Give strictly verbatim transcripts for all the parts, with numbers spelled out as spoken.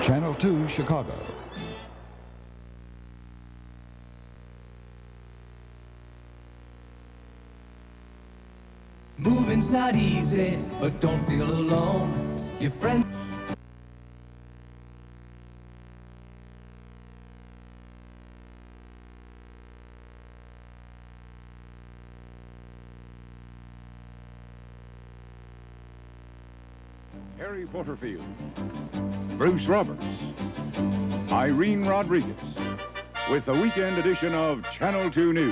Channel two, Chicago. Moving's not easy, but don't feel alone. Your friends. Harry Porterfield, Bruce Roberts, Irene Rodriguez, with the weekend edition of Channel two News.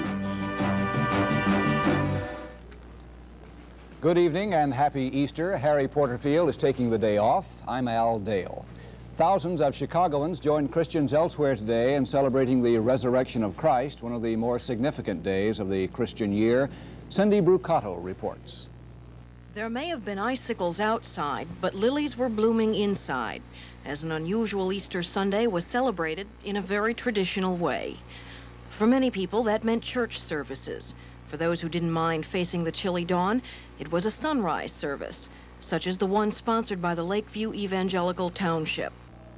Good evening and happy Easter. Harry Porterfield is taking the day off. I'm Al Dale. Thousands of Chicagoans joined Christians elsewhere today in celebrating the resurrection of Christ, one of the more significant days of the Christian year. Cyndy Brucato reports. There may have been icicles outside, but lilies were blooming inside, as an unusual Easter Sunday was celebrated in a very traditional way. For many people, that meant church services. For those who didn't mind facing the chilly dawn, it was a sunrise service, such as the one sponsored by the Lakeview Evangelical Township.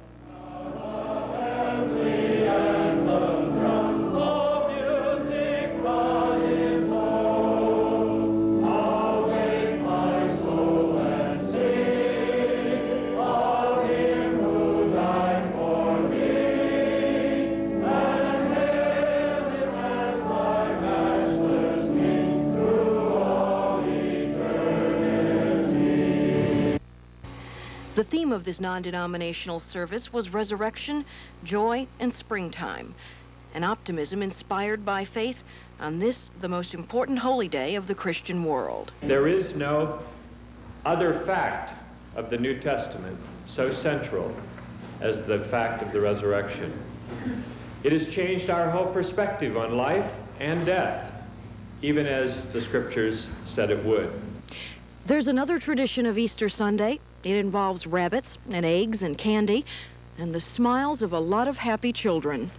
The theme of this non-denominational service was resurrection, joy, and springtime, an optimism inspired by faith on this, the most important holy day of the Christian world. There is no other fact of the New Testament so central as the fact of the resurrection. It has changed our whole perspective on life and death, even as the scriptures said it would. There's another tradition of Easter Sunday. It involves rabbits and eggs and candy and the smiles of a lot of happy children.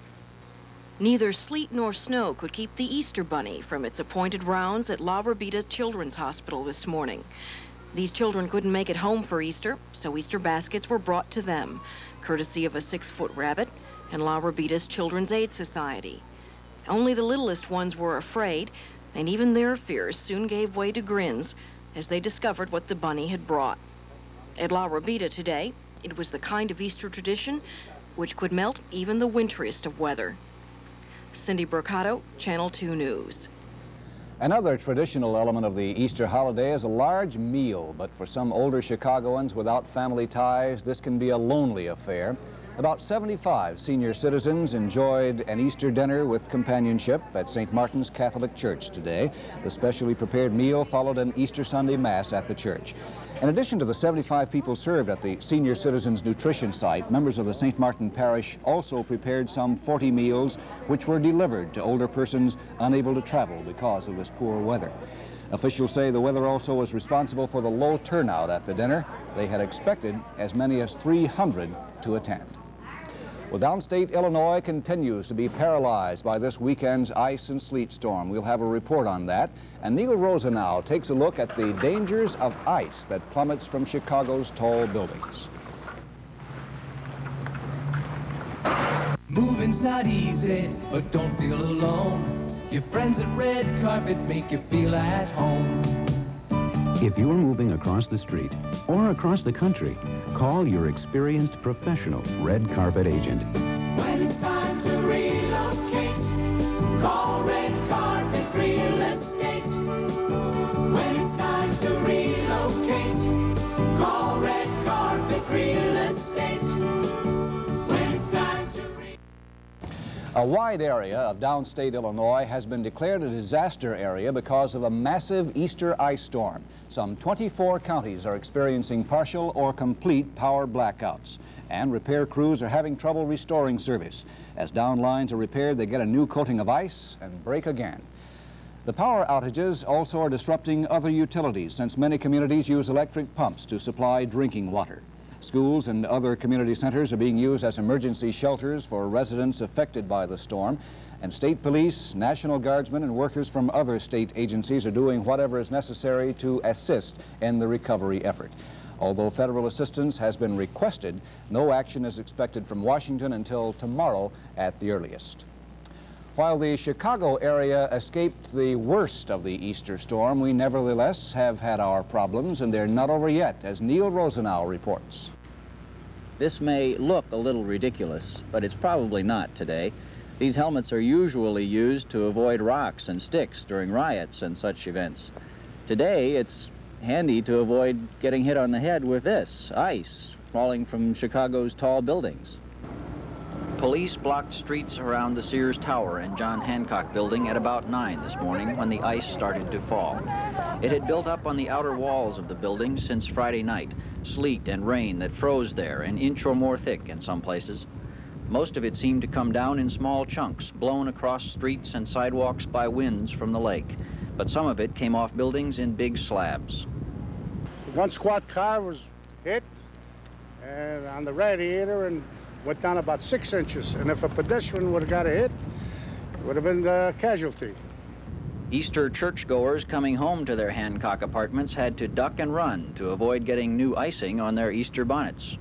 Neither sleet nor snow could keep the Easter Bunny from its appointed rounds at La Rabida Children's Hospital this morning. These children couldn't make it home for Easter, so Easter baskets were brought to them, courtesy of a six-foot rabbit and La Rabida's Children's Aid Society. Only the littlest ones were afraid, and even their fears soon gave way to grins as they discovered what the bunny had brought. At La Rabida today, it was the kind of Easter tradition which could melt even the winteriest of weather. Cyndy Brucato, Channel two News. Another traditional element of the Easter holiday is a large meal, but for some older Chicagoans without family ties, this can be a lonely affair. About seventy-five senior citizens enjoyed an Easter dinner with companionship at Saint Martin's Catholic Church today. The specially prepared meal followed an Easter Sunday Mass at the church. In addition to the seventy-five people served at the Senior Citizens Nutrition Site, members of the Saint Martin Parish also prepared some forty meals which were delivered to older persons unable to travel because of this poor weather. Officials say the weather also was responsible for the low turnout at the dinner. They had expected as many as three hundred to attend. Well, downstate Illinois continues to be paralyzed by this weekend's ice and sleet storm. We'll have a report on that. And Neil Rosenau takes a look at the dangers of ice that plummets from Chicago's tall buildings. Moving's not easy, but don't feel alone. Your friends at Red Carpet make you feel at home. If you're moving across the street or across the country, call your experienced professional Red Carpet agent. When it's time to relocate, call Red Carpet Real Estate. When it's time to relocate, call Red Carpet Real Estate. When it's time to re- A wide area of downstate Illinois has been declared a disaster area because of a massive Easter ice storm. Some twenty-four counties are experiencing partial or complete power blackouts, and repair crews are having trouble restoring service. As down lines are repaired, they get a new coating of ice and break again. The power outages also are disrupting other utilities, since many communities use electric pumps to supply drinking water. Schools and other community centers are being used as emergency shelters for residents affected by the storm, and state police, National Guardsmen, and workers from other state agencies are doing whatever is necessary to assist in the recovery effort. Although federal assistance has been requested, no action is expected from Washington until tomorrow at the earliest. While the Chicago area escaped the worst of the Easter storm, we nevertheless have had our problems, and they're not over yet, as Neil Rosenau reports. This may look a little ridiculous, but it's probably not today. These helmets are usually used to avoid rocks and sticks during riots and such events. Today, it's handy to avoid getting hit on the head with this, ice, falling from Chicago's tall buildings. Police blocked streets around the Sears Tower and John Hancock building at about nine this morning when the ice started to fall. It had built up on the outer walls of the building since Friday night, sleet and rain that froze there an inch or more thick in some places. Most of it seemed to come down in small chunks, blown across streets and sidewalks by winds from the lake. But some of it came off buildings in big slabs. One squad car was hit and on the radiator and went down about six inches. And if a pedestrian would have got a hit, it would have been a casualty. Easter churchgoers coming home to their Hancock apartments had to duck and run to avoid getting new icing on their Easter bonnets.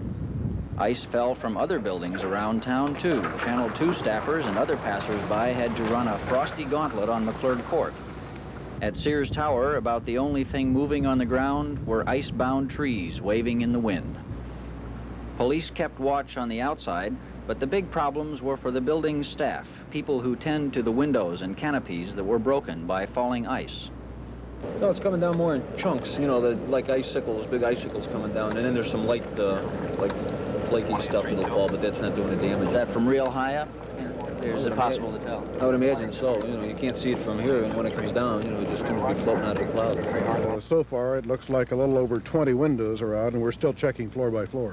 Ice fell from other buildings around town, too. Channel two staffers and other passers-by had to run a frosty gauntlet on McClurg Court. At Sears Tower, about the only thing moving on the ground were ice-bound trees waving in the wind. Police kept watch on the outside, but the big problems were for the building's staff, people who tend to the windows and canopies that were broken by falling ice. No, it's coming down more in chunks, you know, the, like icicles, big icicles coming down, and then there's some light, uh, like flaky stuff that'll fall, but that's not doing the damage. Is that from real high up? Or is it possible to tell? I would imagine so. You know, you can't see it from here, and when it comes down, you know, it just seems to be floating out of the cloud. Uh, so far, it looks like a little over twenty windows are out, and we're still checking floor by floor.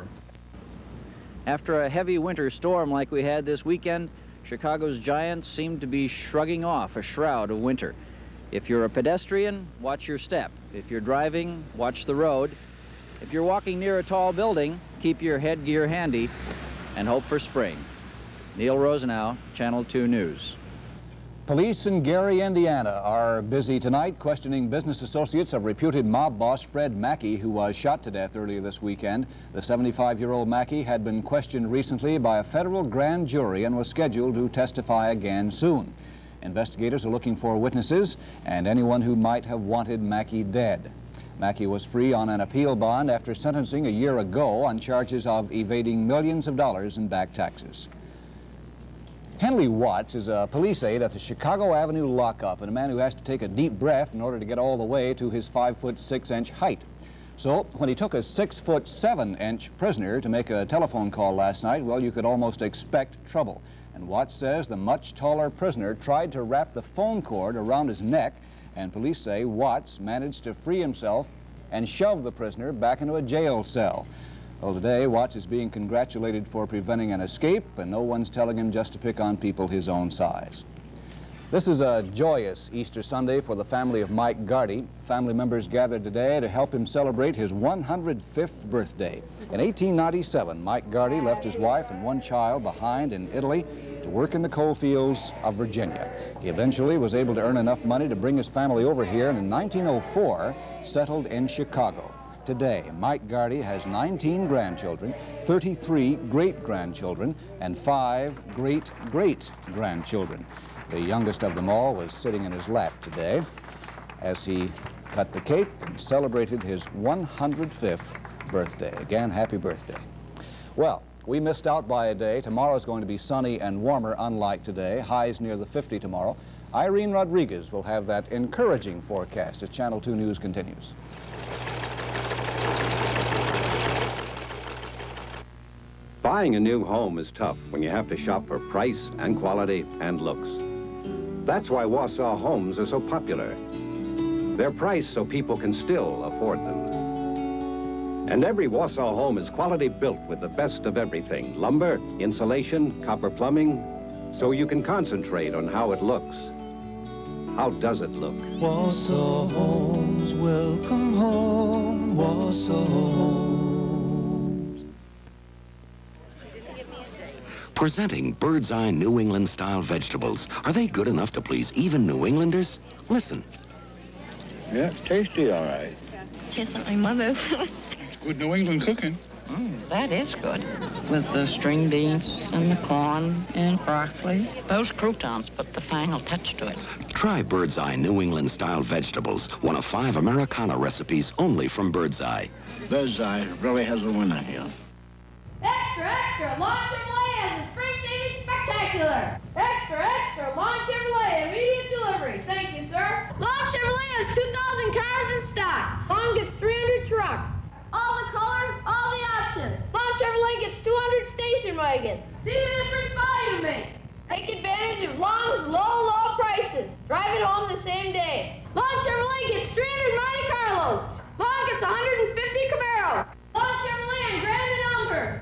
After a heavy winter storm like we had this weekend, Chicago's giants seem to be shrugging off a shroud of winter. If you're a pedestrian, watch your step. If you're driving, watch the road. If you're walking near a tall building, keep your headgear handy and hope for spring. Neil Rosenau, Channel two News. Police in Gary, Indiana are busy tonight questioning business associates of reputed mob boss Fred Bakke, who was shot to death earlier this weekend. The seventy-five-year-old Bakke had been questioned recently by a federal grand jury and was scheduled to testify again soon. Investigators are looking for witnesses and anyone who might have wanted Bakke dead. Bakke was free on an appeal bond after sentencing a year ago on charges of evading millions of dollars in back taxes. Henley Watts is a police aide at the Chicago Avenue lockup and a man who has to take a deep breath in order to get all the way to his five foot six inch height. So when he took a six foot seven inch prisoner to make a telephone call last night, well, you could almost expect trouble. And Watts says the much taller prisoner tried to wrap the phone cord around his neck, and police say Watts managed to free himself and shove the prisoner back into a jail cell. Well, today, Watts is being congratulated for preventing an escape, and no one's telling him just to pick on people his own size. This is a joyous Easter Sunday for the family of Mike Gardy. Family members gathered today to help him celebrate his one hundred fifth birthday. In eighteen ninety-seven, Mike Gardy left his wife and one child behind in Italy to work in the coal fields of Virginia. He eventually was able to earn enough money to bring his family over here, and in nineteen oh four, settled in Chicago. Today, Mike Gardy has nineteen grandchildren, thirty-three great-grandchildren, and five great-great-grandchildren. The youngest of them all was sitting in his lap today as he cut the cake and celebrated his one hundred fifth birthday. Again, happy birthday. Well, we missed out by a day. Tomorrow's going to be sunny and warmer, unlike today. Highs near the fifty tomorrow. Irene Rodriguez will have that encouraging forecast as Channel two News continues. Buying a new home is tough when you have to shop for price and quality and looks. That's why Wausau homes are so popular. They're priced so people can still afford them. And every Wausau home is quality built with the best of everything: lumber, insulation, copper plumbing, so you can concentrate on how it looks. How does it look? Wausau homes, welcome home, Wausau homes. Presenting bird's eye New England style vegetables. Are they good enough to please even New Englanders? Listen. Yeah, it's tasty, all right. Tastes like my mother. Good New England cooking. Mm, that is good. With the string beans and the corn and broccoli. Those croutons put the final touch to it. Try Bird's Eye New England-style vegetables, one of five Americana recipes only from Bird's Eye. Bird's Eye really has a winner here. Extra, extra, Lawn Chevrolet has a spring savings spectacular. Extra, extra, Lawn Chevrolet, immediate delivery. Thank you, sir. Lawn Chevrolet has two thousand cars in stock. Lawn gets three hundred trucks. All the colors, all the options. Lawn Chevrolet gets two hundred station wagons. See the difference volume makes. Take advantage of Long's low, low prices. Drive it home the same day. Lawn Chevrolet gets three hundred Monte Carlos. Long gets one hundred fifty Camaros. Lawn Chevrolet and Grand and Elmhurst.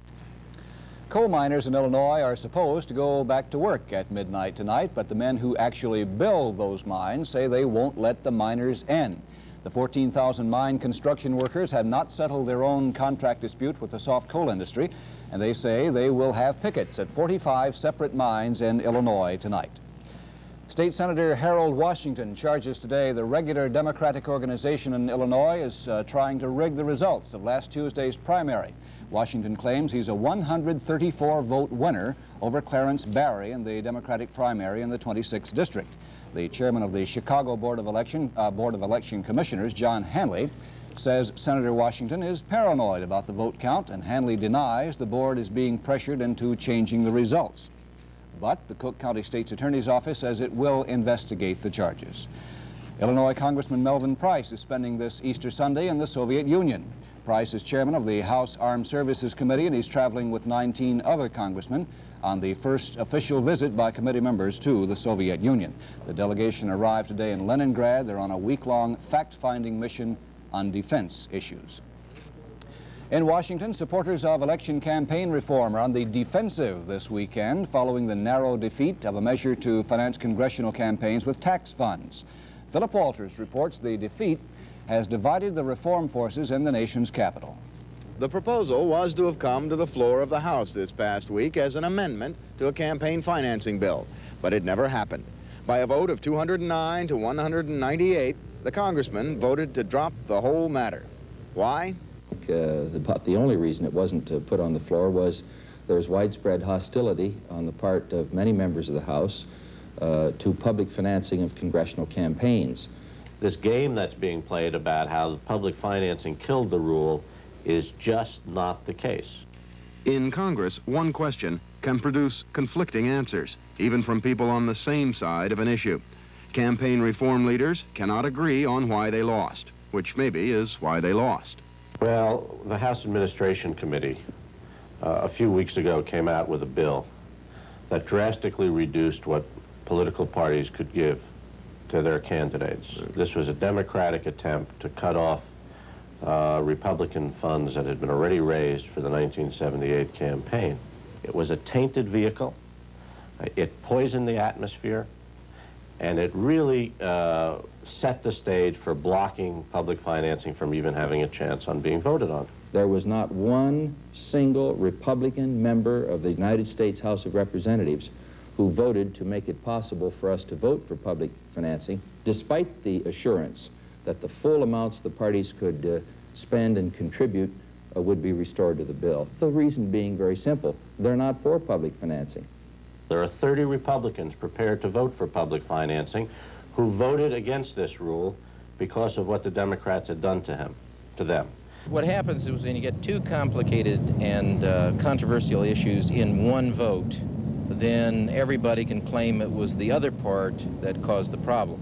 Coal miners in Illinois are supposed to go back to work at midnight tonight, but the men who actually build those mines say they won't let the miners in. The fourteen thousand mine construction workers have not settled their own contract dispute with the soft coal industry, and they say they will have pickets at forty-five separate mines in Illinois tonight. State Senator Harold Washington charges today the regular Democratic organization in Illinois is uh, trying to rig the results of last Tuesday's primary. Washington claims he's a one hundred thirty-four vote winner over Clarence Barry in the Democratic primary in the twenty-sixth district. The chairman of the Chicago Board of Election, uh, Board of Election Commissioners, John Hanley, says Senator Washington is paranoid about the vote count, and Hanley denies the board is being pressured into changing the results. But the Cook County State's Attorney's Office says it will investigate the charges. Illinois Congressman Melvin Price is spending this Easter Sunday in the Soviet Union. Price is chairman of the House Armed Services Committee, and he's traveling with nineteen other congressmen on the first official visit by committee members to the Soviet Union. The delegation arrived today in Leningrad. They're on a week-long fact-finding mission on defense issues. In Washington, supporters of election campaign reform are on the defensive this weekend following the narrow defeat of a measure to finance congressional campaigns with tax funds. Philip Walters reports the defeat has divided the reform forces in the nation's capital. The proposal was to have come to the floor of the House this past week as an amendment to a campaign financing bill, but it never happened. By a vote of two hundred nine to one hundred ninety-eight, the congressman voted to drop the whole matter. Why? Uh, about the only reason it wasn't uh, put on the floor was there was widespread hostility on the part of many members of the House uh, to public financing of congressional campaigns. This game that's being played about how the public financing killed the rule is just not the case. In Congress, one question can produce conflicting answers, even from people on the same side of an issue. Campaign reform leaders cannot agree on why they lost, which maybe is why they lost. Well, the House Administration Committee uh, a few weeks ago came out with a bill that drastically reduced what political parties could give to their candidates. This was a Democratic attempt to cut off uh, Republican funds that had been already raised for the nineteen seventy-eight campaign. It was a tainted vehicle. It poisoned the atmosphere, and it really uh, set the stage for blocking public financing from even having a chance on being voted on. There was not one single Republican member of the United States House of Representatives who voted to make it possible for us to vote for public financing, despite the assurance that the full amounts the parties could uh, spend and contribute uh, would be restored to the bill. The reason being very simple. They're not for public financing. There are thirty Republicans prepared to vote for public financing who voted against this rule because of what the Democrats had done to him, to them. What happens is when you get two complicated and uh, controversial issues in one vote, then everybody can claim it was the other part that caused the problem.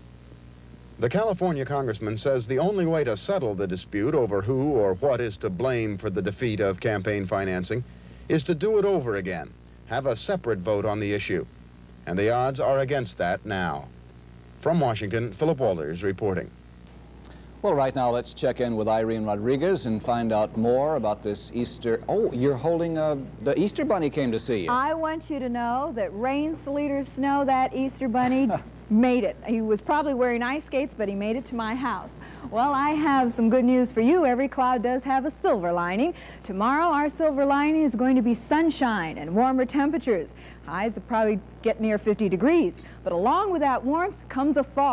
The California congressman says the only way to settle the dispute over who or what is to blame for the defeat of campaign financing is to do it over again, have a separate vote on the issue. And the odds are against that now. From Washington, Philip Walters reporting. Well, right now, let's check in with Irene Rodriguez and find out more about this Easter. Oh, you're holding a, the Easter Bunny came to see you. I want you to know that rain, sleet, or snow, that Easter Bunny made it. He was probably wearing ice skates, but he made it to my house. Well, I have some good news for you. Every cloud does have a silver lining. Tomorrow, our silver lining is going to be sunshine and warmer temperatures. Highs will probably get near fifty degrees. But along with that warmth comes a thaw.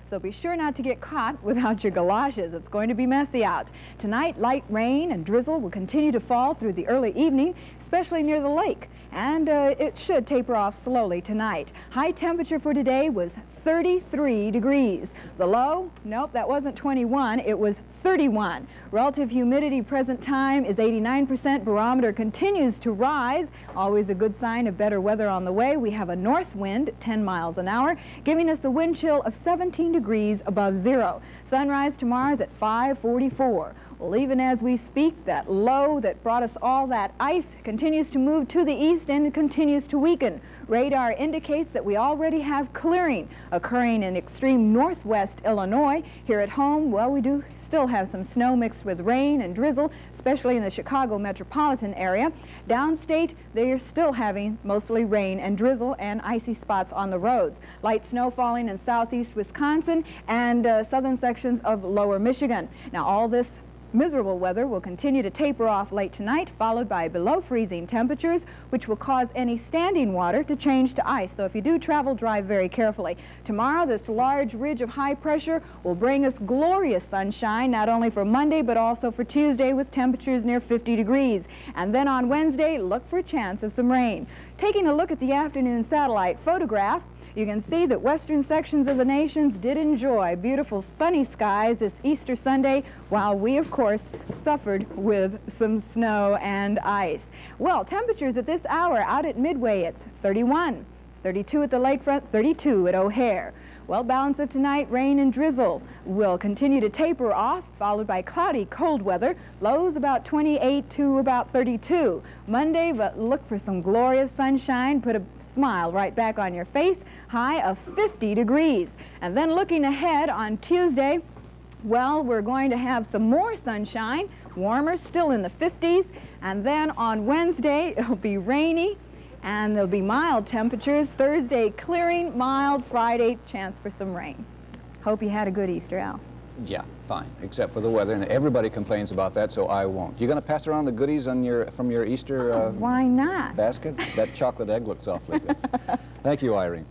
so be sure not to get caught without your galoshes. It's going to be messy out. Tonight, light rain and drizzle will continue to fall through the early evening, especially near the lake, and uh, it should taper off slowly tonight. High temperature for today was thirty-three degrees. The low, nope, that wasn't twenty-one, it was thirty-one. Relative humidity present time is eighty-nine percent. Barometer continues to rise. Always a good sign of better weather on the way. We have a north wind, ten miles an hour, giving us a wind chill of seventeen degrees above zero. Sunrise tomorrow is at five forty-four. Well, even as we speak, that low that brought us all that ice continues to move to the east and continues to weaken. Radar indicates that we already have clearing occurring in extreme northwest Illinois. Here at home, well, we do still have some snow mixed with rain and drizzle, especially in the Chicago metropolitan area. Downstate, they are still having mostly rain and drizzle and icy spots on the roads. Light snow falling in southeast Wisconsin and uh, southern sections of lower Michigan. Now, all this miserable weather will continue to taper off late tonight, followed by below freezing temperatures, which will cause any standing water to change to ice. So if you do travel, drive very carefully. Tomorrow, this large ridge of high pressure will bring us glorious sunshine, not only for Monday, but also for Tuesday, with temperatures near fifty degrees. And then on Wednesday, look for a chance of some rain. Taking a look at the afternoon satellite photograph, you can see that western sections of the nations did enjoy beautiful sunny skies this Easter Sunday, while we, of course, suffered with some snow and ice. Well, temperatures at this hour out at Midway, it's thirty-one, thirty-two at the lakefront, thirty-two at O'Hare. Well, balance of tonight, rain and drizzle will continue to taper off, followed by cloudy, cold weather. Lows about twenty-eight to about thirty-two. Monday, but look for some glorious sunshine. Put a smile right back on your face. High of fifty degrees. And then looking ahead on Tuesday, well, we're going to have some more sunshine, warmer, still in the fifties. And then on Wednesday, it'll be rainy, and there'll be mild temperatures. Thursday, clearing, mild. Friday, chance for some rain. Hope you had a good Easter, Al. Yeah, fine, except for the weather, and everybody complains about that, so I won't. You going to pass around the goodies on your, from your Easter uh, Why not? basket? That chocolate egg looks awfully good. Thank you, Irene.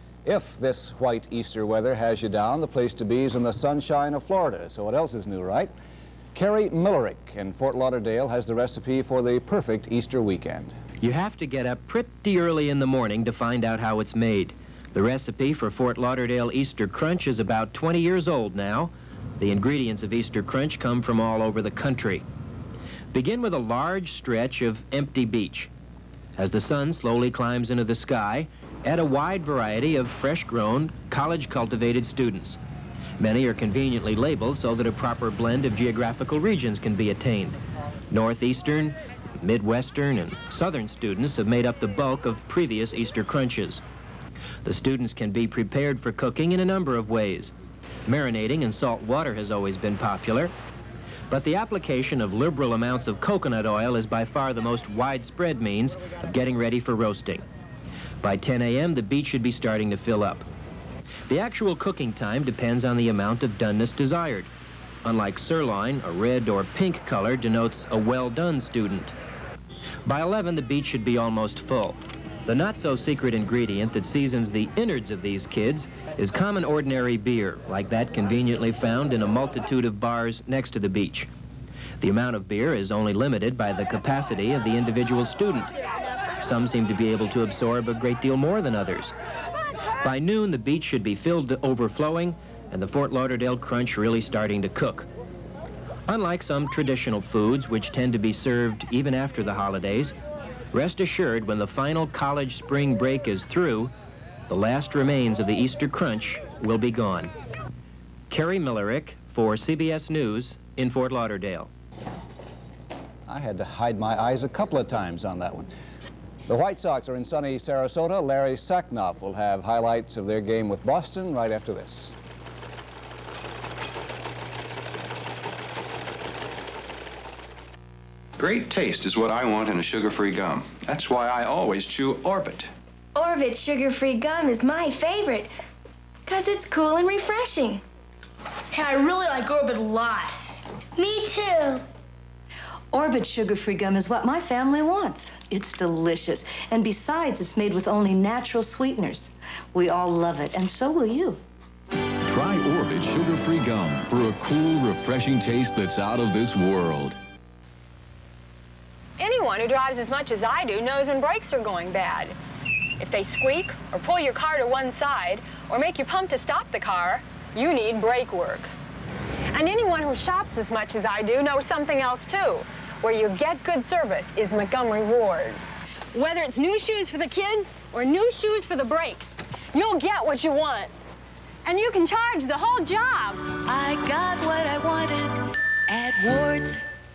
If this white Easter weather has you down, the place to be is in the sunshine of Florida. So what else is new, right? Carrie Millerick in Fort Lauderdale has the recipe for the perfect Easter weekend. You have to get up pretty early in the morning to find out how it's made. The recipe for Fort Lauderdale Easter Crunch is about twenty years old now. The ingredients of Easter Crunch come from all over the country. Begin with a large stretch of empty beach. As the sun slowly climbs into the sky, add a wide variety of fresh-grown, college-cultivated students. Many are conveniently labeled so that a proper blend of geographical regions can be attained. Northeastern, Midwestern, and Southern students have made up the bulk of previous Easter Crunches. The students can be prepared for cooking in a number of ways. Marinating in salt water has always been popular, but the application of liberal amounts of coconut oil is by far the most widespread means of getting ready for roasting. By ten A M, the beach should be starting to fill up. The actual cooking time depends on the amount of doneness desired. Unlike sirloin, a red or pink color denotes a well-done student. By eleven, the beach should be almost full. The not-so-secret ingredient that seasons the innards of these kids is common ordinary beer, like that conveniently found in a multitude of bars next to the beach. The amount of beer is only limited by the capacity of the individual student. Some seem to be able to absorb a great deal more than others. By noon, the beach should be filled to overflowing, and the Fort Lauderdale Crunch really starting to cook. Unlike some traditional foods, which tend to be served even after the holidays, rest assured when the final college spring break is through, the last remains of the Easter Crunch will be gone. Carrie Millerick for C B S News in Fort Lauderdale. I had to hide my eyes a couple of times on that one. The White Sox are in sunny Sarasota. Larry Sacknoff will have highlights of their game with Boston right after this. Great taste is what I want in a sugar-free gum. That's why I always chew Orbit. Orbit sugar-free gum is my favorite, because it's cool and refreshing. Hey, I really like Orbit a lot. Me too. Orbit sugar-free gum is what my family wants. It's delicious, and besides, it's made with only natural sweeteners. We all love it, and so will you. Try Orbit sugar-free gum for a cool, refreshing taste that's out of this world. Anyone who drives as much as I do knows when brakes are going bad. If they squeak, or pull your car to one side, or make you pump to stop the car, you need brake work. And anyone who shops as much as I do knows something else too. Where you get good service is Montgomery Ward. Whether it's new shoes for the kids or new shoes for the brakes, you'll get what you want. And you can charge the whole job. I got what I wanted at Ward's.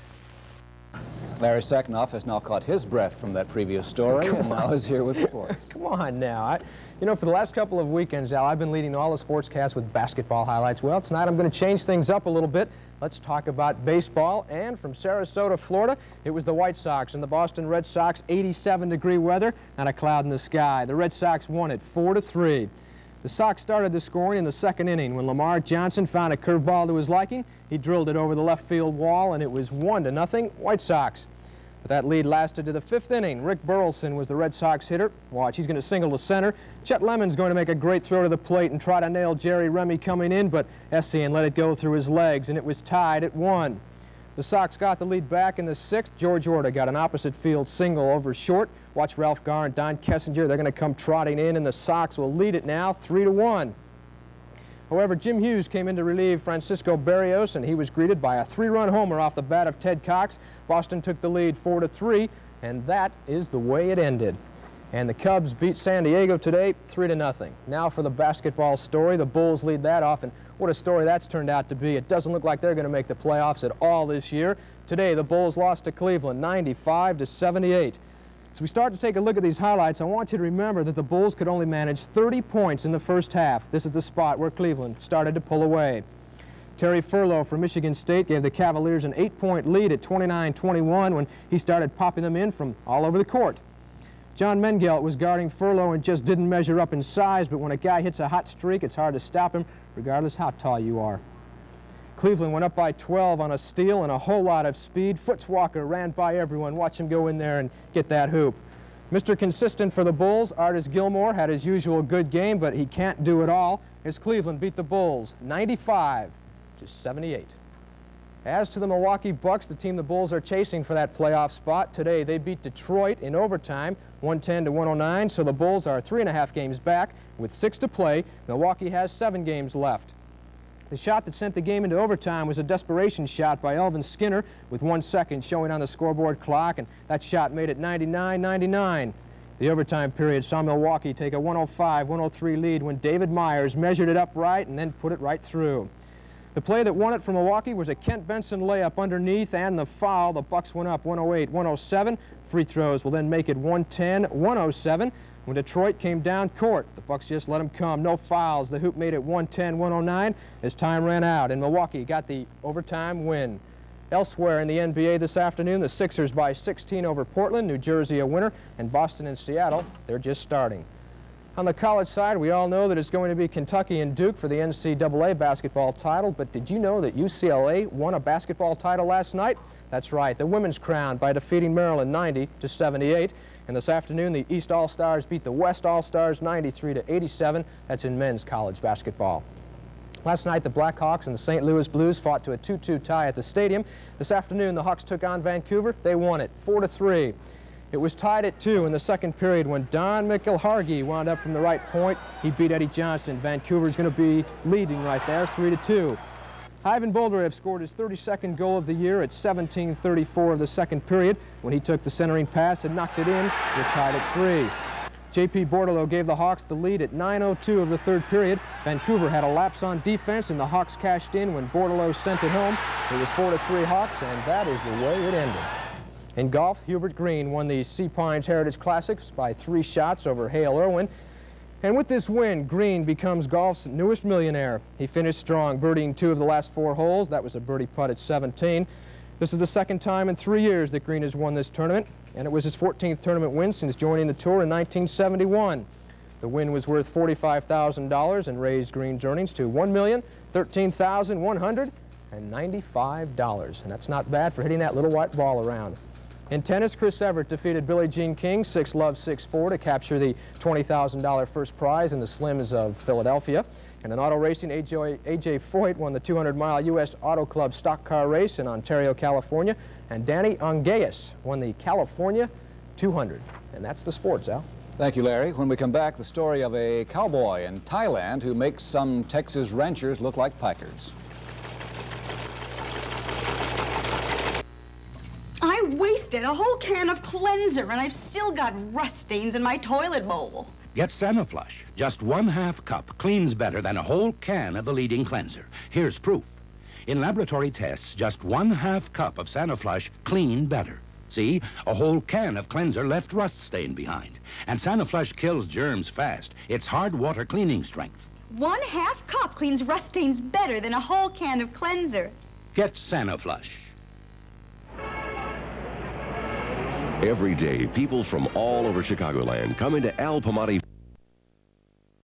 Larry Sacknoff has now caught his breath from that previous story and now is here with sports. Come on now. I, you know, for the last couple of weekends, Al, I've been leading all the sportscasts with basketball highlights. Well, tonight I'm going to change things up a little bit. Let's talk about baseball. And from Sarasota, Florida, it was the White Sox and the Boston Red Sox, eighty-seven degree weather, not a cloud in the sky. The Red Sox won it four to three. The Sox started the scoring in the second inning when Lamar Johnson found a curveball to his liking. He drilled it over the left field wall, and it was one to nothing White Sox. But that lead lasted to the fifth inning. Rick Burleson was the Red Sox hitter. Watch, he's going to single to center. Chet Lemon's going to make a great throw to the plate and try to nail Jerry Remy coming in, but Essien let it go through his legs, and it was tied at one. The Sox got the lead back in the sixth. George Orta got an opposite field single over short. Watch Ralph Garr and Don Kessinger. They're going to come trotting in, and the Sox will lead it now three to one. However, Jim Hughes came in to relieve Francisco Berrios, and he was greeted by a three-run homer off the bat of Ted Cox. Boston took the lead four to three, and that is the way it ended. And the Cubs beat San Diego today three to nothing. Now for the basketball story. The Bulls lead that off, and what a story that's turned out to be. It doesn't look like they're going to make the playoffs at all this year. Today, the Bulls lost to Cleveland ninety-five to seventy-eight. As we start to take a look at these highlights, I want you to remember that the Bulls could only manage thirty points in the first half. This is the spot where Cleveland started to pull away. Terry Furlow from Michigan State gave the Cavaliers an eight-point lead at twenty-nine twenty-one when he started popping them in from all over the court. John Mengelt was guarding Furlow and just didn't measure up in size, but when a guy hits a hot streak, it's hard to stop him, regardless how tall you are. Cleveland went up by twelve on a steal and a whole lot of speed. Foots Walker ran by everyone. Watch him go in there and get that hoop. Mister Consistent for the Bulls, Artis Gilmore, had his usual good game, but he can't do it all as Cleveland beat the Bulls ninety-five to seventy-eight. As to the Milwaukee Bucks, the team the Bulls are chasing for that playoff spot, today they beat Detroit in overtime, one ten to one oh nine, so the Bulls are three and a half games back with six to play. Milwaukee has seven games left. The shot that sent the game into overtime was a desperation shot by Elvin Skinner with one second showing on the scoreboard clock, and that shot made it ninety-nine ninety-nine. The overtime period saw Milwaukee take a one oh five one oh three lead when David Myers measured it up right and then put it right through. The play that won it for Milwaukee was a Kent Benson layup underneath and the foul. The Bucks went up one oh eight one oh seven. Free throws will then make it one ten one oh seven. When Detroit came down court, the Bucks just let them come. No fouls. The hoop made it one ten one oh nine as time ran out, and Milwaukee got the overtime win. Elsewhere in the N B A this afternoon, the Sixers by sixteen over Portland, New Jersey a winner, and Boston and Seattle, they're just starting. On the college side, we all know that it's going to be Kentucky and Duke for the N C double A basketball title, but did you know that U C L A won a basketball title last night? That's right, the women's crown by defeating Maryland ninety to seventy-eight. And this afternoon, the East All-Stars beat the West All-Stars ninety-three to eighty-seven. That's in men's college basketball. Last night, the Blackhawks and the Saint Louis Blues fought to a two two tie at the stadium. This afternoon, the Hawks took on Vancouver. They won it four to three. It was tied at two in the second period when Don McIlhargey wound up from the right point. He beat Eddie Johnson. Vancouver's going to be leading right there, three to two. Ivan Boldarev scored his thirty-second goal of the year at seventeen thirty-four of the second period when he took the centering pass and knocked it in. They're tied at three. J P Bordelot gave the Hawks the lead at nine oh two of the third period. Vancouver had a lapse on defense, and the Hawks cashed in when Bordelot sent it home. It was four to three Hawks, and that is the way it ended. In golf, Hubert Green won the Sea Pines Heritage Classics by three shots over Hale Irwin. And with this win, Green becomes golf's newest millionaire. He finished strong, birdieing two of the last four holes. That was a birdie putt at seventeen. This is the second time in three years that Green has won this tournament, and it was his fourteenth tournament win since joining the tour in nineteen seventy-one. The win was worth forty-five thousand dollars and raised Green's earnings to one million thirteen thousand one hundred ninety-five dollars. And that's not bad for hitting that little white ball around. In tennis, Chris Evert defeated Billie Jean King six love six four to capture the twenty thousand dollar first prize in the Slims of Philadelphia. And in auto racing, A J, A J Foyt won the two hundred mile U S Auto Club stock car race in Ontario, California. And Danny Ongais won the California two hundred. And that's the sports, Al. Thank you, Larry. When we come back, the story of a cowboy in Thailand who makes some Texas ranchers look like packers. I wasted a whole can of cleanser, and I've still got rust stains in my toilet bowl. Get Sanoflush. Just one half cup cleans better than a whole can of the leading cleanser. Here's proof. In laboratory tests, just one half cup of Sanoflush cleaned better. See, a whole can of cleanser left rust stain behind. And Sanoflush kills germs fast. It's hard water cleaning strength. One half cup cleans rust stains better than a whole can of cleanser. Get Sanoflush. Every day, people from all over Chicagoland come into Al Pamati